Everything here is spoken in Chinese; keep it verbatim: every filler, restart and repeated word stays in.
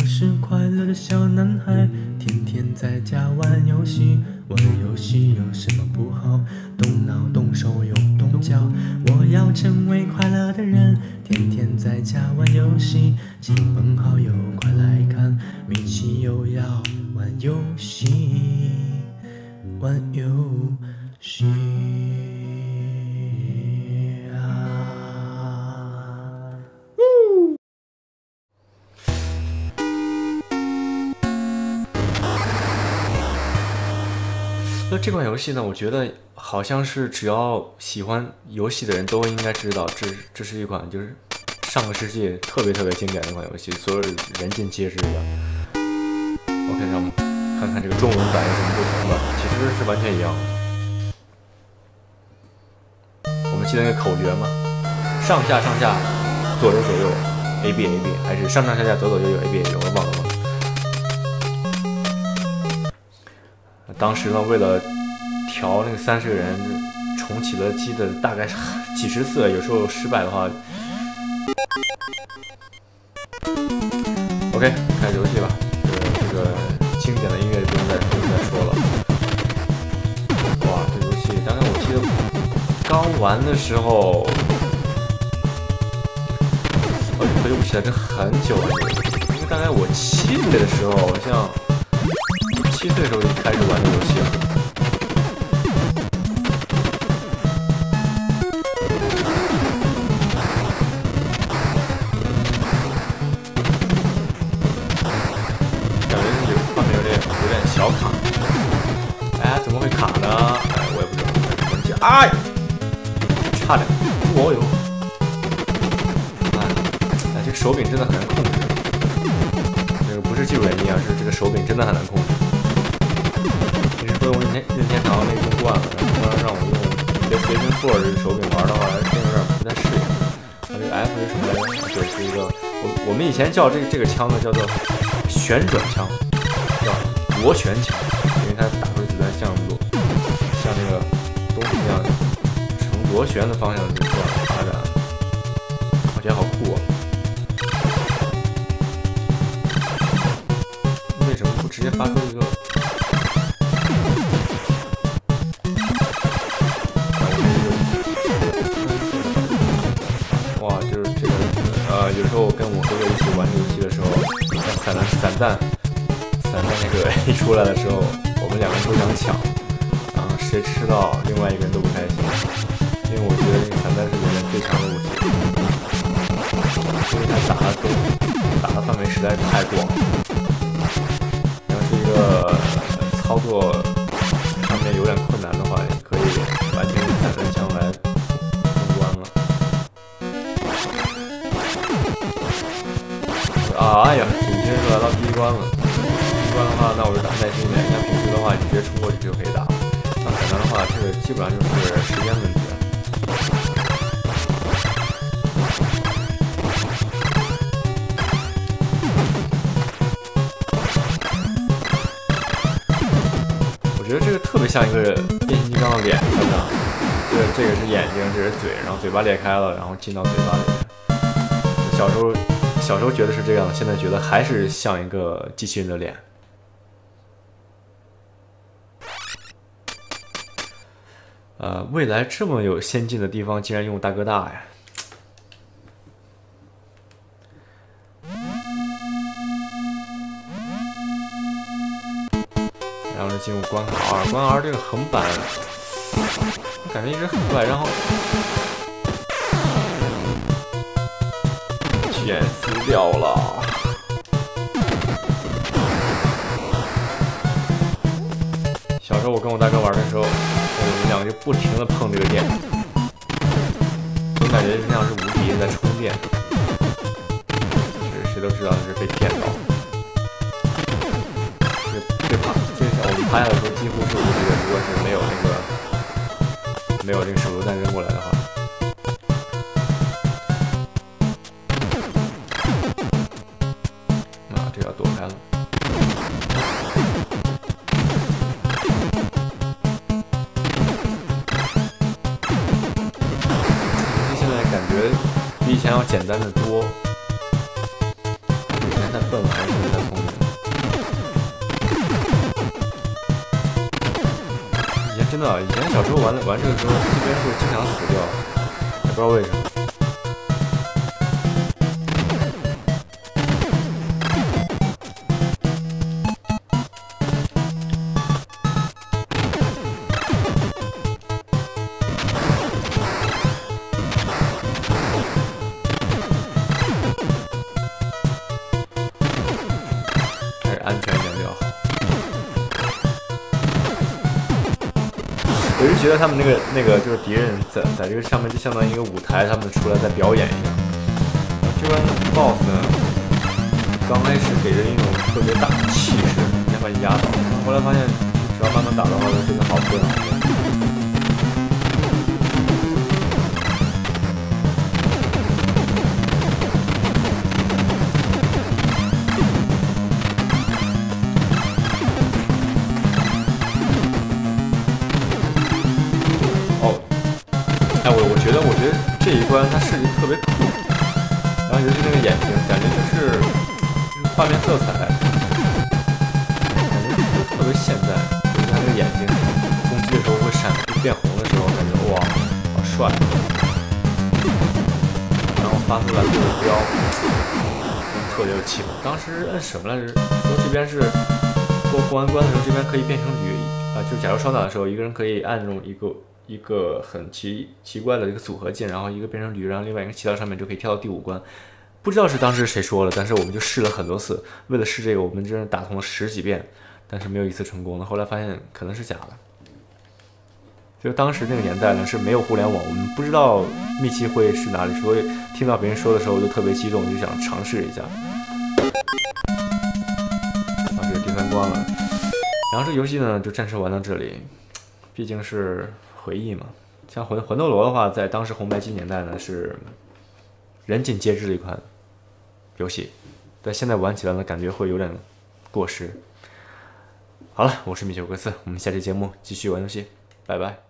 是快乐的小男孩，天天在家玩游戏。玩游戏有什么不好？动脑动手又动脚。我要成为快乐的人，天天在家玩游戏。亲朋好友快来看，米奇又要玩游戏，玩游戏啊！ 那这款游戏呢，我觉得好像是只要喜欢游戏的人都应该知道，这这是一款就是上个世纪特别特别经典的一款游戏，所有人尽皆知的。OK， 让我们看看这个中文版有什么不同的，其实是完全一样的。我们记得那个口诀吗？上下上下，左右左右 ，A B A B， 还是上上下下左左右右 A B A B， 我忘了忘了。当时呢，为了调那个三十个人重启了机的大概几十次，有时候失败的话。OK， 开始游戏吧。这个这个经典的音乐不用再不用再说了。哇，这游戏大概我记得刚玩的时候，我回不起来，这很久很久，因为大概我七岁的时候，好像。七岁的时候就开始玩这游戏了。感觉有画面有点有点小卡。哎，怎么会卡呢？哎，我也不知道。哎，差点，我有。哎，哎，这个手柄真的很难控制。这个不是技术原因啊，是这个手柄真的很难控制。都用任天任天堂那用惯了，然后突然让我用 PlayStation 四这个手柄玩的话，真有点不太适应。它这个 F 是什么来着？就是一个我我们以前叫这个这个枪呢叫做旋转枪，叫螺旋枪，因为它打出子弹像像那个东西一样呈螺旋的方向这样发展，我觉得好酷啊！为什么不直接发出一个？有时候我跟我哥哥一起玩这游戏的时候，散弹散弹散弹那个一出来的时候，我们两个人都想抢，然后谁吃到另外一个人都不开心，因为我觉得这个散弹是里面最强的武器，因为它打的都打的范围实在是太广了。要是一个操作上面有点困难的话，也可以完全用散弹枪来。啊，哎呀，紧接着来到第一关了。第一关的话，那我就打耐心一点。像平时的话，你直接冲过去就可以打。像散弹的话，这个基本上就是时间问题。我觉得这个特别像一个变形金刚的脸，看到？这这个是眼睛，这是嘴，然后嘴巴裂开了，然后进到嘴巴里面。小时候。小时候觉得是这样，现在觉得还是像一个机器人的脸。呃，未来这么有先进的地方，竟然用大哥大呀！然后就进入关卡二，关卡二这个横版，感觉一直很怪，然后。全撕掉了。小时候我跟我大哥玩的时候，我们两个就不停的碰这个电，总感觉就像是无敌在充电。是谁都知道这是被骗到。这这趴，这个我们趴下的时候几乎是无敌的，如果是没有那个没有这个手榴弹扔过来的话。躲开了。现在感觉比以前要简单的多。以前它太笨了，还是太聪明了？以前真的，以前小时候玩玩这个时候，这边会经常死掉，也不知道为什么。安全一点比较好。我就觉得他们那个那个就是敌人在在这个上面就相当于一个舞台，他们出来在表演一样。这关 boss 呢，刚开始给人一种特别大的气势，想把你压倒，后来发现只要慢慢打的话，就真的好困难。我觉得，我觉得这一关它设计特别酷，然后尤其那个眼睛，感觉就是画面色彩，感觉特别现代。就是它那个眼睛攻击的时候会闪，变红的时候，感觉哇，好帅。然后发出来这个标，特别有气氛。当时摁什么来着？说这边是过过完关的时候，这边可以变成驴啊、呃，就是假如双打的时候，一个人可以按中一个。一个很奇奇怪的一个组合键，然后一个变成驴，然后另外一个骑到上面就可以跳到第五关。不知道是当时谁说了，但是我们就试了很多次。为了试这个，我们真的打通了十几遍，但是没有一次成功的。后来发现可能是假的。就当时那个年代呢是没有互联网，我们不知道秘籍会是哪里，所以听到别人说的时候我就特别激动，就想尝试一下。啊，这是第三关了。然后这个游戏呢就暂时玩到这里，毕竟是。回忆嘛，像魂魂斗罗的话，在当时红白机年代呢是人尽皆知的一款游戏，但现在玩起来呢感觉会有点过时。好了，我是米九哥四，我们下期节目继续玩游戏，拜拜。